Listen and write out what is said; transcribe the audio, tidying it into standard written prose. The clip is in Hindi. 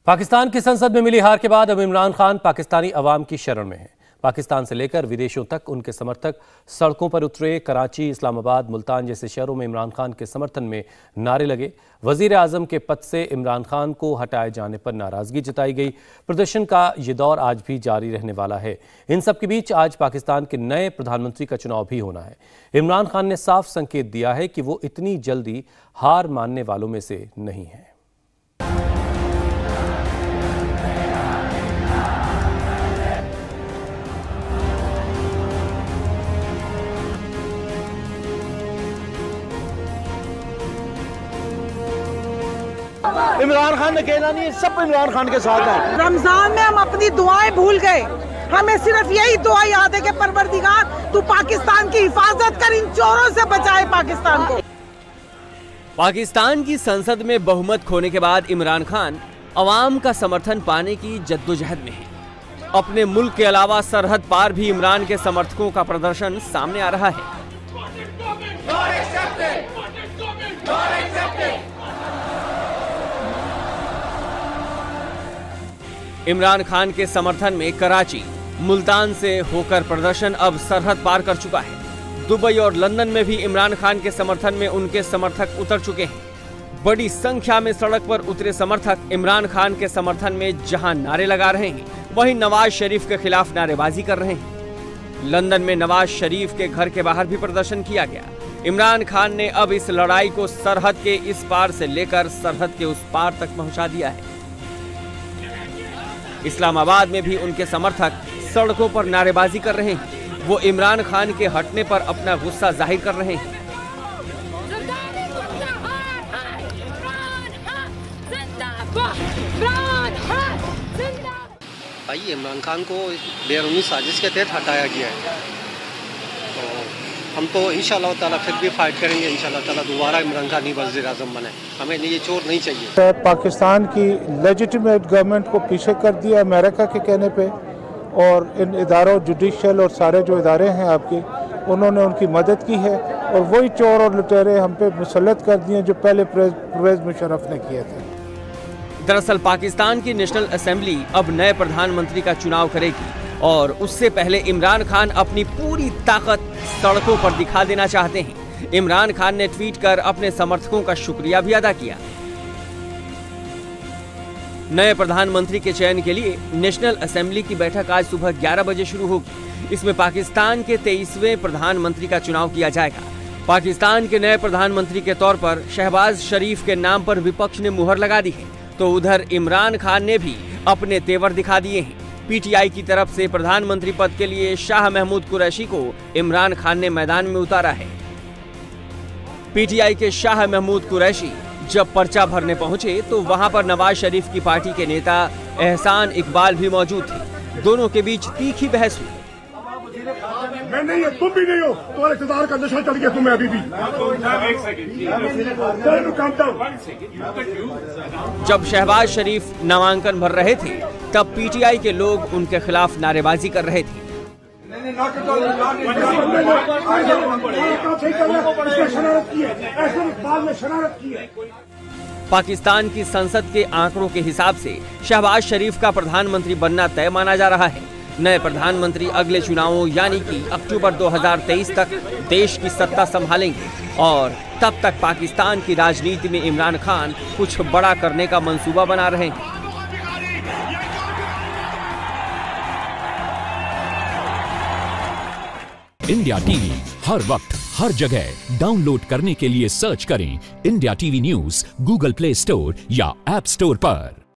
पाकिस्तान की संसद में मिली हार के बाद अब इमरान खान पाकिस्तानी अवाम की शरण में हैं। पाकिस्तान से लेकर विदेशों तक उनके समर्थक सड़कों पर उतरे। कराची, इस्लामाबाद, मुल्तान जैसे शहरों में इमरान खान के समर्थन में नारे लगे। वजीर आजम के पद से इमरान खान को हटाए जाने पर नाराजगी जताई गई। प्रदर्शन का ये दौर आज भी जारी रहने वाला है। इन सब के बीच आज पाकिस्तान के नए प्रधानमंत्री का चुनाव भी होना है। इमरान खान ने साफ संकेत दिया है कि वो इतनी जल्दी हार मानने वालों में से नहीं है। इमरान खान अकेला नहीं, सब इमरान खान के साथ है। रमजान में हम अपनी दुआएं भूल गए। हमें सिर्फ यही दुआ याद है कि परवरदिगार तू पाकिस्तान की हिफाजत कर, इन चोरों से बचाए पाकिस्तान को। पाकिस्तान की संसद में बहुमत खोने के बाद इमरान खान अवाम का समर्थन पाने की जद्दोजहद में है। अपने मुल्क के अलावा सरहद पार भी इमरान के समर्थकों का प्रदर्शन सामने आ रहा है। इमरान खान के समर्थन में कराची, मुल्तान से होकर प्रदर्शन अब सरहद पार कर चुका है। दुबई और लंदन में भी इमरान खान के समर्थन में उनके समर्थक उतर चुके हैं। बड़ी संख्या में सड़क पर उतरे समर्थक इमरान खान के समर्थन में जहां नारे लगा रहे हैं, वहीं नवाज शरीफ के खिलाफ नारेबाजी कर रहे हैं। लंदन में नवाज शरीफ के घर के बाहर भी प्रदर्शन किया गया। इमरान खान ने अब इस लड़ाई को सरहद के इस पार से लेकर सरहद के उस पार तक पहुंचा दिया है। इस्लामाबाद में भी उनके समर्थक सड़कों पर नारेबाजी कर रहे हैं। वो इमरान खान के हटने पर अपना गुस्सा जाहिर कर रहे हैं। भाई इमरान खान को बैरूनी साजिश के तहत हटाया गया है, तो हम तो इंशाअल्लाह ताला फिर भी फाइट करेंगे। इंशाअल्लाह ताला दोबारा इमरान खान ही वज़ीर आज़म बने। हमें ये चोर नहीं चाहिए। पाकिस्तान की लेजिटिमेट गवर्नमेंट को पीछे कर दिया अमेरिका के कहने पे, और इन इदारों जुडिशल और सारे जो इदारे हैं आपके, उन्होंने उनकी मदद की है और वही चोर और लुटेरे हम पे मुसल्लत कर दिए जो पहले परवेज़ मुशर्रफ ने किए थे। दरअसल पाकिस्तान की नेशनल असेंबली अब नए प्रधानमंत्री का चुनाव करेगी और उससे पहले इमरान खान अपनी पूरी ताकत सड़कों पर दिखा देना चाहते हैं। इमरान खान ने ट्वीट कर अपने समर्थकों का शुक्रिया भी अदा किया। नए प्रधानमंत्री के चयन के लिए नेशनल असेंबली की बैठक आज सुबह 11 बजे शुरू होगी। इसमें पाकिस्तान के 23वें प्रधानमंत्री का चुनाव किया जाएगा। पाकिस्तान के नए प्रधानमंत्री के तौर पर शहबाज शरीफ के नाम पर विपक्ष ने मुहर लगा दी है, तो उधर इमरान खान ने भी अपने तेवर दिखा दिए हैं। पीटीआई की तरफ से प्रधानमंत्री पद के लिए शाह महमूद कुरैशी को इमरान खान ने मैदान में उतारा है। पीटीआई के शाह महमूद कुरैशी जब पर्चा भरने पहुंचे तो वहां पर नवाज शरीफ की पार्टी के नेता एहसान इकबाल भी मौजूद थे। दोनों के बीच तीखी बहस हुई। मैं नहीं है, तुम भी नहीं हो, तुम्हारे इक़्तिदार का नशा चढ़ गया तुम्हें अभी भी। जब शहबाज शरीफ नामांकन भर रहे थे तब पीटीआई के लोग उनके खिलाफ नारेबाजी कर रहे थे। पाकिस्तान की संसद के आंकड़ों के हिसाब से शहबाज शरीफ का प्रधानमंत्री बनना तय माना जा रहा है। नए प्रधानमंत्री अगले चुनावों यानी कि अक्टूबर 2023 तक देश की सत्ता संभालेंगे और तब तक पाकिस्तान की राजनीति में इमरान खान कुछ बड़ा करने का मंसूबा बना रहे हैं। इंडिया टीवी हर वक्त हर जगह डाउनलोड करने के लिए सर्च करें India TV news Google Play Store या ऐप स्टोर पर।